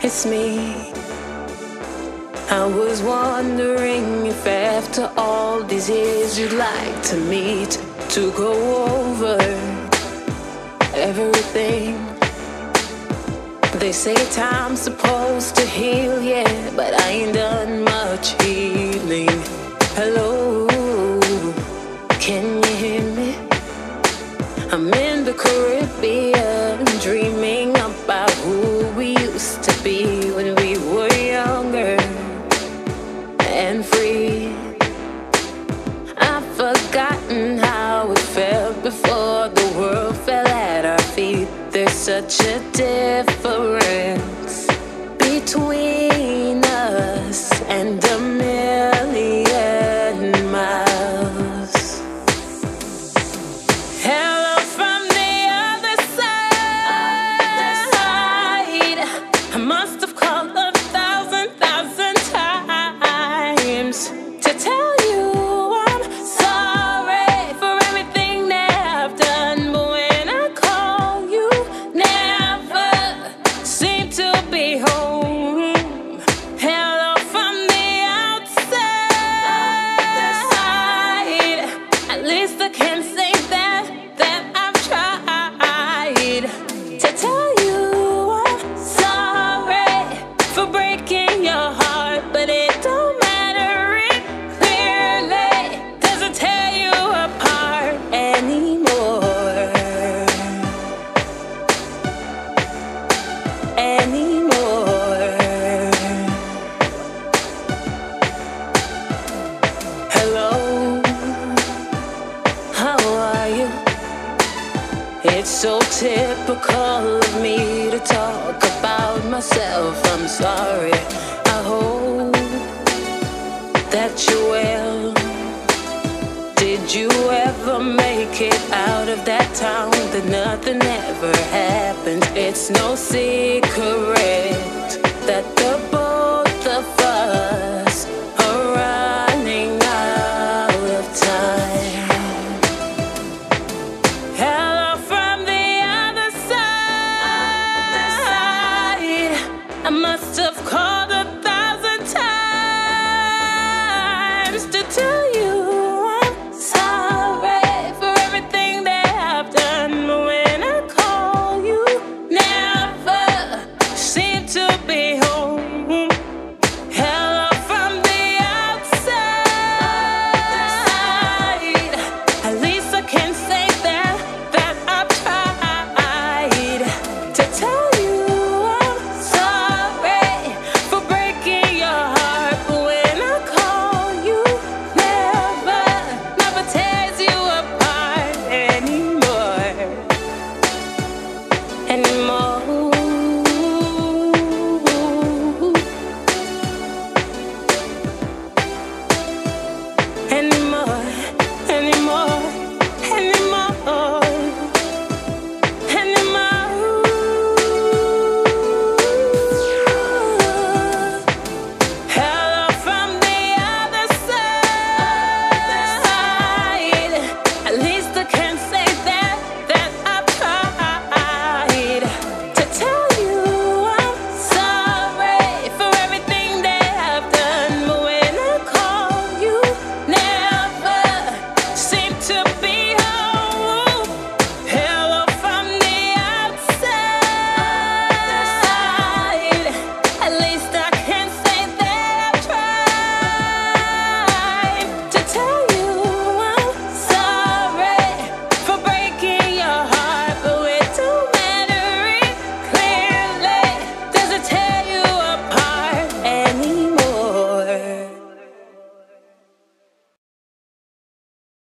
it's me. I was wondering if after all these years you'd like to meet, to go over everything. They say time's supposed to heal, yeah, but I ain't done much healing. Hello, can you hear me? I'm in the Caribbean, dreaming about who we used to be when we were younger and free. I've forgotten how it felt before the world fell at our feet. There's such a difference between us and a million miles. Hello from the other side. I must have called 1,000 times to tell you I'm sorry for everything that I've done. But when I call, you never seem to be home. Hello from the outside. At least I can say that I've tried to tell you I'm sorry for breaking your heart, but it don't matter. It clearly doesn't tear you apart anymore. Hello, how are you? It's so typical of me to talk about myself. I'm sorry. I hope that you're well. Did you ever make it out of that town that nothing ever happened? It's no secret that